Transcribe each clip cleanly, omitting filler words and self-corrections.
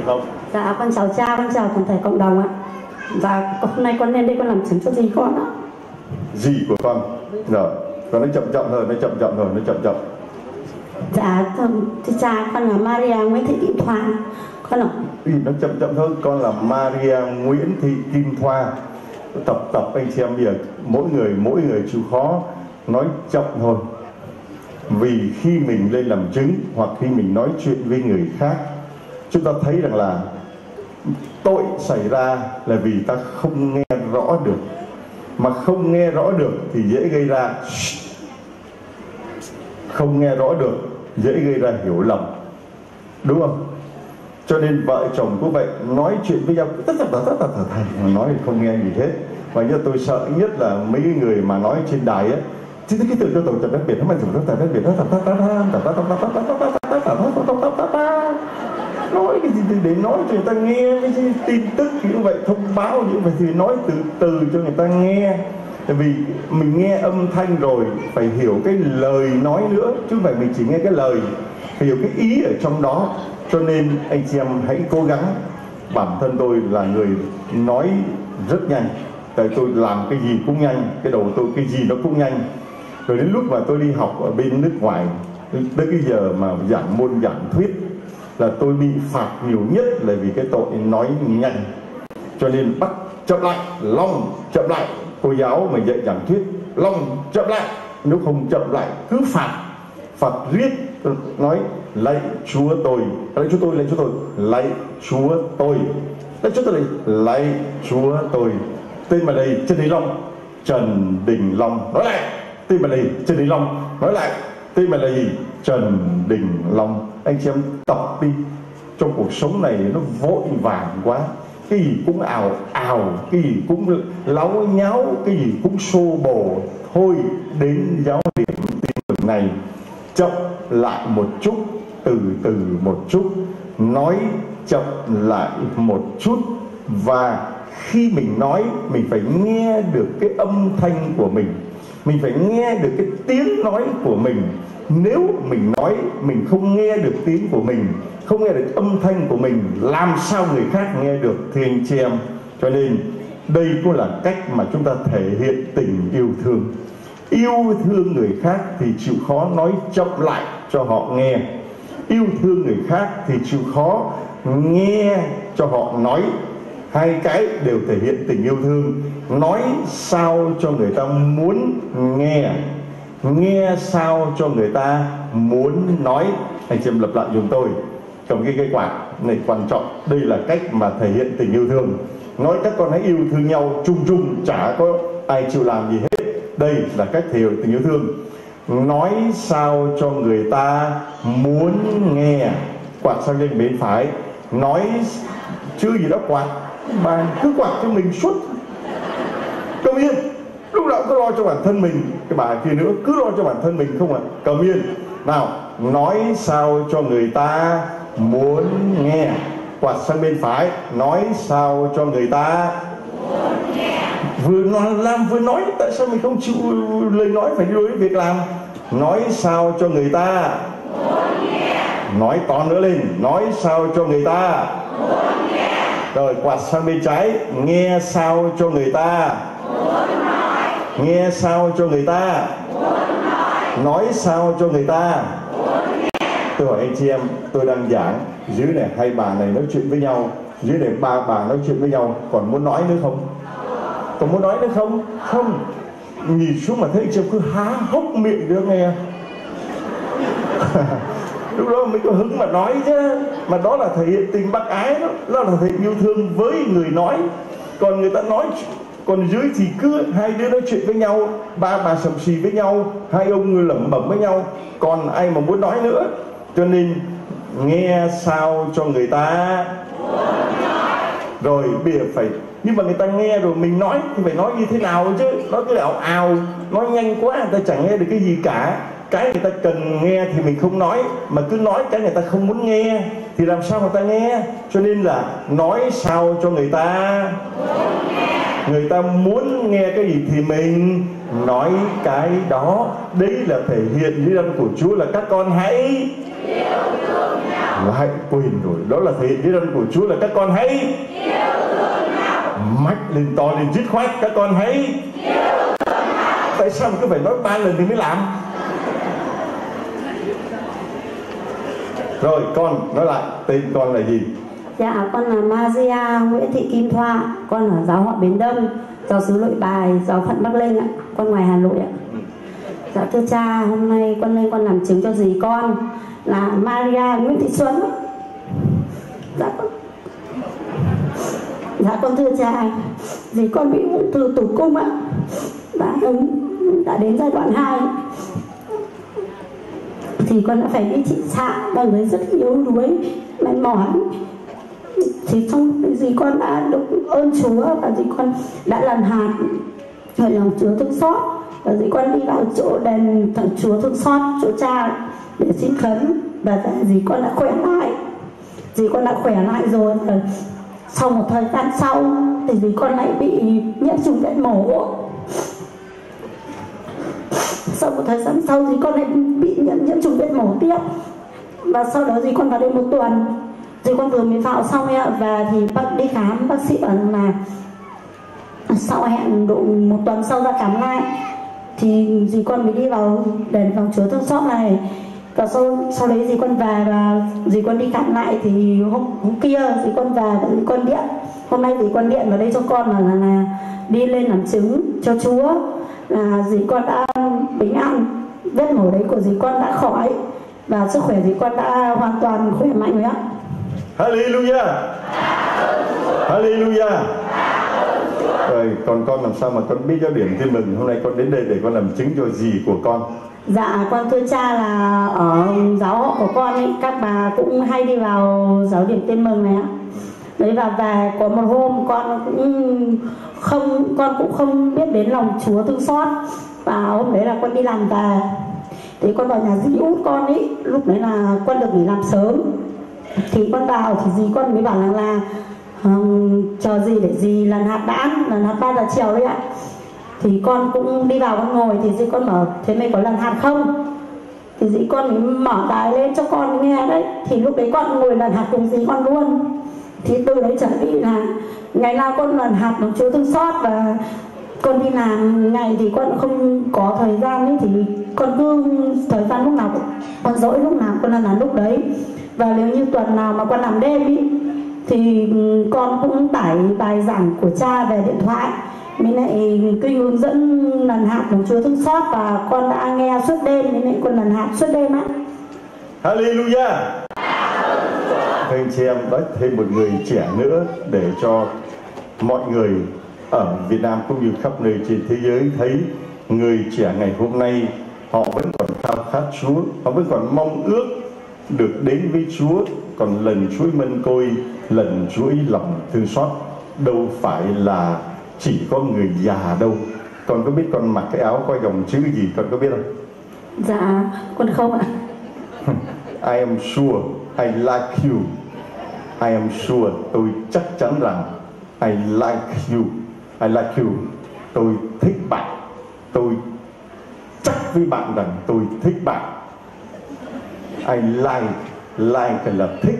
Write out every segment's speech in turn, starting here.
được không? Dạ con chào cha, con chào toàn thể cộng đồng ạ. Và hôm nay con lên đây con làm chứng cho dì con ạ. Dì của con. Rồi, con nói chậm chậm thôi, nói chậm. Dạ thưa cha, con là Maria Nguyễn Thị Kim Thoa. Con là... Nói chậm thôi, con là Maria Nguyễn Thị Kim Thoa. Tập anh chị em bây giờ mỗi người chịu khó nói chậm thôi. Vì khi mình lên làm chứng hoặc khi mình nói chuyện với người khác, chúng ta thấy rằng là tội xảy ra là vì ta không nghe rõ được. Mà không nghe rõ được thì dễ gây ra không nghe rõ được dễ gây ra hiểu lầm, đúng không? Cho nên vợ chồng cũng vậy, nói chuyện với nhau tất thành nói thì không nghe gì hết. Và như tôi sợ nhất là mấy người mà nói trên đài á, chứ cái từ cho tổ chức đặc biệt nó mà dùng rất đặc biệt nói cái gì để nói cho người ta nghe, cái gì tin tức như vậy, thông báo như vậy thì nói từ cho người ta nghe. Tại vì mình nghe âm thanh rồi phải hiểu cái lời nói nữa, chứ không phải mình chỉ nghe cái lời, phải hiểu cái ý ở trong đó. Cho nên anh chị em hãy cố gắng. Bản thân tôi là người nói rất nhanh, tại tôi làm cái gì cũng nhanh, cái đầu tôi cái gì nó cũng nhanh. Rồi đến lúc mà tôi đi học ở bên nước ngoài, tới cái giờ mà giảng môn giảng thuyết là tôi bị phạt nhiều nhất là vì cái tội nói nhanh. Cho nên bắt chậm lại, long chậm lại. Cô giáo mà dạy giảng thuyết long chậm lại, nếu không chậm lại cứ phạt riết. Nói lạy Chúa tôi, lạy Chúa tôi, lạy Chúa tôi, lạy Chúa tôi, lạy Chúa tôi, lạy Chúa tôi. Tên mà đây Trần Đình Long, Trần Đình Long. Nói lại tên mà đây Trần Đình Long. Nói lại tên mà là gì? Trần Đình Long. Anh chị em tập đi. Trong cuộc sống này nó vội vàng quá, cái gì cũng ào, cái gì cũng láo nháo, cái gì cũng xô bồ. Thôi đến giáo điểm tin mừng này chậm lại một chút, từ từ một chút, nói chậm lại một chút. Và khi mình nói, mình phải nghe được cái âm thanh của mình phải nghe được cái tiếng nói của mình. Nếu mình nói mình không nghe được tiếng của mình, không nghe được âm thanh của mình, làm sao người khác nghe được thưa anh chị em? Cho nên đây cũng là cách mà chúng ta thể hiện tình yêu thương. Yêu thương người khác thì chịu khó nói chậm lại cho họ nghe. Yêu thương người khác thì chịu khó nghe cho họ nói. Hai cái đều thể hiện tình yêu thương. Nói sao cho người ta muốn nghe, nghe sao cho người ta muốn nói. Anh chị em lặp lại giùm tôi. Cầm cái cây quạt này quan trọng. Đây là cách mà thể hiện tình yêu thương. Nói các con hãy yêu thương nhau chung chung, chả có ai chịu làm gì hết. Đây là cách thể hiện tình yêu thương. Nói sao cho người ta muốn nghe. Quạt sang bên bên phải. Nói chứ gì đó quạt, bà cứ quạt cho mình suốt. Cầm yên. Lúc nào cứ lo cho bản thân mình. Cái bà kia nữa cứ lo cho bản thân mình không à. Cầm yên. Nào, nói sao cho người ta muốn nghe. Quạt sang bên phải. Nói sao cho người ta muốn nghe. Vừa làm vừa nói. Tại sao mình không chịu lời nói, phải đi đối với việc làm. Nói sao cho người ta muốn nghe. Nói to nữa lên. Nói sao cho người ta muốn nghe. Rồi quạt sang bên trái. Nghe sao cho người ta muốn nói. Nghe sao cho người ta muốn nói. Nói sao cho người ta muốn nghe. Tôi hỏi anh chị em, tôi đang giảng, dưới này hai bà này nói chuyện với nhau, dưới này ba bà nói chuyện với nhau, còn muốn nói nữa không? Còn muốn nói nữa không? Không. Nhìn xuống mà thấy anh chị em cứ há hốc miệng được nghe. Lúc đó mới có hứng mà nói chứ. Mà đó là thể hiện tình bác ái đó. Đó là thể hiện yêu thương với người nói. Còn người ta nói, còn dưới thì cứ hai đứa nói chuyện với nhau, ba bà sầm xì với nhau, hai ông lẩm bẩm với nhau, còn ai mà muốn nói nữa. Cho nên nghe sao cho người ta rồi bây giờ phải, nhưng mà người ta nghe rồi mình nói thì phải nói như thế nào chứ. Nói cứ ảo ào, nói nhanh quá người ta chẳng nghe được cái gì cả. Cái người ta cần nghe thì mình không nói, mà cứ nói cái người ta không muốn nghe thì làm sao người ta nghe. Cho nên là nói sao cho người ta muốn nghe cái gì thì mình nói cái đó. Đấy là thể hiện dưới âm của Chúa là các con hãy Lại quên rồi. Đó là thể hiện cái răn của Chúa là các con hãy mách lên to lên dứt khoát, các con hãy. Tại sao cứ phải nói 3 lần thì mới làm? Rồi con nói lại, tên con là gì? Dạ con là Maria Nguyễn Thị Kim Thoa, con ở giáo họ Bến Đông, giáo xứ Nội Bài, giáo phận Bắc Ninh ạ, con ngoài Hà Nội ạ. Dạ thưa cha, hôm nay con lên con làm chứng cho dì con là Maria Nguyễn Thị Xuân. Dạ con thưa cha, dì con bị ung thư tử cung ạ, đã đến giai đoạn 2 thì con đã phải đi trị xạ và người rất yếu đuối, mệt mỏi. Thì xong dì con đã được ơn Chúa và dì con đã lần hạt ở lòng Chúa thương xót, và dì con đi vào chỗ đền thờ Chúa thương xót, chỗ cha để xin khấn, và dì con đã khỏe lại. Dì con đã khỏe lại rồi. Sau một thời gian sau thì dì con lại bị nhiễm trùng vết mổ. Sau một thời gian sau dì con lại bị nhiễm trùng vết mổ tiếp, và sau đó dì con vào đây 1 tuần. Dì con vừa mới vào xong ạ, và thì đi khám, bác sĩ bảo là sau hẹn độ 1 tuần sau ra khám lại thì dì con mới đi vào đền phòng Chúa thương xót này. Và sau đấy dì con về và dì con đi khám lại thì hôm kia dì con về và dì con điện. Hôm nay dì con điện vào đây cho con là đi lên làm chứng cho Chúa là dì con đã bình an, vết mổ đấy của dì con đã khỏi và sức khỏe dì con đã hoàn toàn khỏe mạnh rồi ạ. Hallelujah, Hallelujah. Rồi còn con làm sao mà con biết giáo điểm tin mừng? Hôm nay con đến đây để con làm chứng cho dì của con. Dạ con thưa cha là ở giáo họ của con ấy, các bà cũng hay đi vào giáo điểm tin mừng này ạ. Đấy, và về có một hôm con cũng không biết đến lòng Chúa thương xót, và hôm đấy là con đi làm về thì con vào nhà dì út con ấy, lúc đấy là con được nghỉ làm sớm. Thì con vào thì dì con mới bảo là chờ dì để dì lần hạt đã, lần hạt 3 giờ chiều đấy ạ. Thì con cũng đi vào con ngồi thì dì con bảo thế mày có lần hạt không? Thì dì con mới mở đài lên cho con nghe đấy. Thì lúc đấy con ngồi lần hạt cùng dì con luôn. Thì từ đấy trở đi là ngày nào con lần hạt bằng Chúa thương xót, và con đi làm ngày thì con không có thời gian ấy, thì con cứ thời gian lúc nào con rỗi lúc nào con làm lúc đấy. Và nếu như tuần nào mà con làm đêm ý, thì con cũng tải bài giảng của cha về điện thoại, mới lại cái hướng dẫn lần hạt của Chúa thương xót, và con đã nghe suốt đêm, nên lại con lần hạt suốt đêm á. Hallelujah. Thưa anh chị em, nói thêm một người trẻ nữa để cho mọi người ở Việt Nam cũng như khắp nơi trên thế giới thấy người trẻ ngày hôm nay họ vẫn còn khao khát Chúa, họ vẫn còn mong ước được đến với Chúa. Còn lần Chúa mân côi, lần Chúa lòng thương xót đâu phải là chỉ có người già đâu. Con có biết con mặc cái áo có dòng chữ gì con có biết không? Dạ con không ạ. I am sure I like you. I am sure, tôi chắc chắn rằng I like you. I like you, tôi thích bạn. Tôi chắc với bạn rằng tôi thích bạn. I like là thích.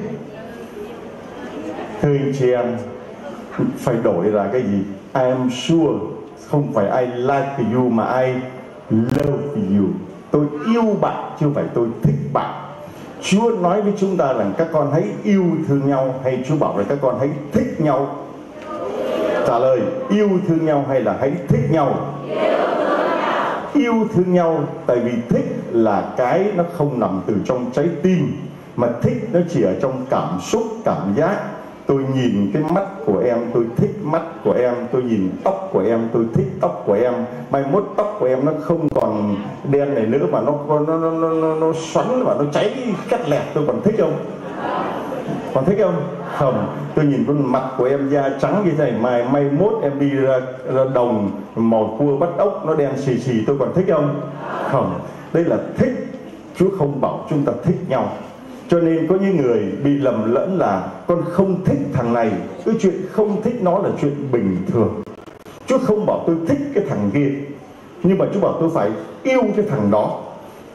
Thưa anh chị em, phải đổi là cái gì? I am sure, không phải I like you mà I love you. Tôi yêu bạn chứ không phải tôi thích bạn. Chúa nói với chúng ta rằng các con hãy yêu thương nhau, hay Chúa bảo là các con hãy thích nhau? Trả lời, yêu thương nhau hay là hãy thích nhau? Yêu thương nhau, tại vì thích là cái nó không nằm từ trong trái tim, mà thích nó chỉ ở trong cảm xúc, cảm giác. Tôi nhìn cái mắt của em, tôi thích mắt của em. Tôi nhìn tóc của em, tôi thích tóc của em. Mai mốt tóc của em nó không còn đen này nữa, mà nó xoắn và nó cháy cắt lẹt, tôi còn thích không? Còn thích không? Không. Tôi nhìn con mặt của em da trắng như thế này, mai mốt em đi ra đồng mò cua bắt ốc nó đen xì xì, tôi còn thích không? Không. Đây là thích. Chúa không bảo chúng ta thích nhau. Cho nên có những người bị lầm lẫn là con không thích thằng này. Cái chuyện không thích nó là chuyện bình thường. Chúa không bảo tôi thích cái thằng kia, nhưng mà Chúa bảo tôi phải yêu cái thằng đó.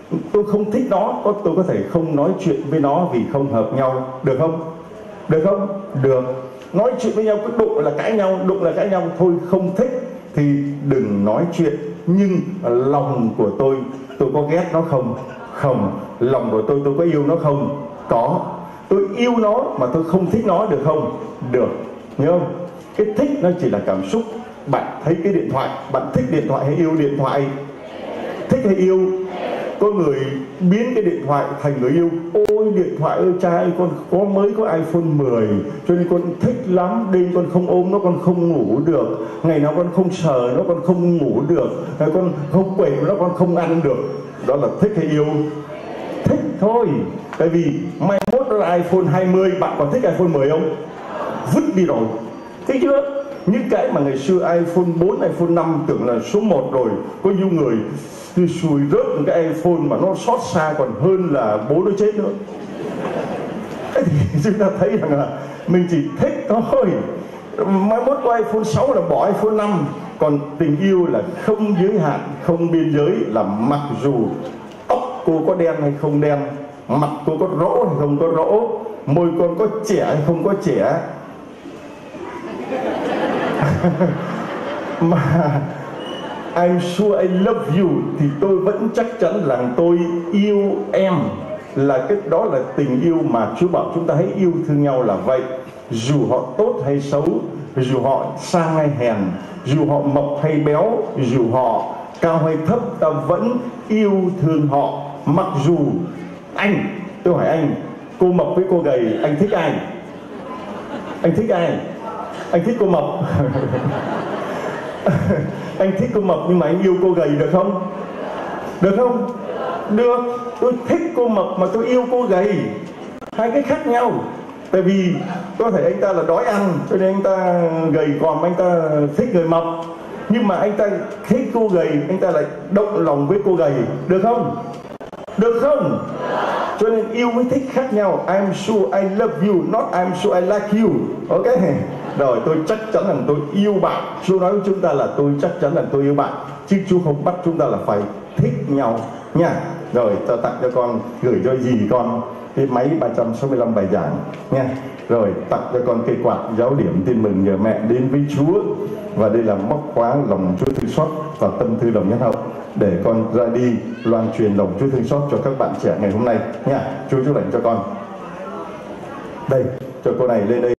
tôi không thích nó, tôi có thể không nói chuyện với nó vì không hợp nhau, được không? Được không? Được. Nói chuyện với nhau cứ đụng là cãi nhau, thôi không thích thì đừng nói chuyện. Nhưng lòng của tôi có ghét nó không? Không. Lòng của tôi có yêu nó không? Có. Tôi yêu nó mà tôi không thích nó, được không? Được. Nhớ không? Cái thích nó chỉ là cảm xúc. Bạn thấy cái điện thoại, bạn thích điện thoại hay yêu điện thoại? Thích hay yêu? Có người biến cái điện thoại thành người yêu. Ôi điện thoại ơi cha ơi, con mới có iPhone 10 cho nên con thích lắm, đêm con không ôm nó con không ngủ được, ngày nào con không sờ nó con không ngủ được, con không quậy nó con không ăn được. Đó là thích hay yêu? Thích thôi. Tại vì mai mốt nó là iPhone 20, bạn còn thích iPhone 10 không? Vứt đi rồi. Thấy chưa? Những cái mà ngày xưa iPhone 4, iPhone 5 tưởng là số 1 rồi, có nhiều người thì xùi rớt một cái iPhone mà nó xót xa còn hơn là bố nó chết nữa. Thế thì chúng ta thấy rằng là mình chỉ thích thôi. Mai mốt có iPhone 6 là bỏ iPhone 5. Còn tình yêu là không giới hạn, không biên giới, là mặc dù tóc cô có đen hay không đen, mặt cô có rỗ hay không có rỗ, môi con có trẻ hay không có trẻ, mà I'm sure I love you thì tôi vẫn chắc chắn rằng tôi yêu em. Là cái đó là tình yêu mà Chúa bảo chúng ta hãy yêu thương nhau là vậy. Dù họ tốt hay xấu, dù họ sang hay hèn, dù họ mập hay béo, dù họ cao hay thấp, ta vẫn yêu thương họ. Mặc dù tôi hỏi anh, cô mập với cô gầy, anh thích ai? Anh thích ai? Anh thích cô mập. Anh thích cô mập nhưng mà anh yêu cô gầy, được không? Được không? Được. Tôi thích cô mập mà tôi yêu cô gầy, hai cái khác nhau. Tại vì có thể anh ta là đói ăn cho nên anh ta gầy còm, anh ta thích người mập. Nhưng mà anh ta thích cô gầy, anh ta lại động lòng với cô gầy, được không? Được không? Cho nên yêu với thích khác nhau. I'm sure I love you, not I'm sure I like you. Ok? Rồi tôi chắc chắn rằng tôi yêu bạn. Chúa nói với chúng ta là tôi chắc chắn là tôi yêu bạn, chứ Chúa không bắt chúng ta là phải thích nhau nha. Rồi tôi tặng cho con, gửi cho dì con cái máy 365 bài giảng nha. Rồi tặng cho con cây quạt giáo điểm tin mừng nhờ mẹ đến với Chúa. Và đây là móc khóa lòng Chúa thương xót và tâm thư lòng nhân hậu, để con ra đi loan truyền lòng Chúa thương xót cho các bạn trẻ ngày hôm nay nha. Chúa chúc lành cho con. Đây, cho cô này lên đây.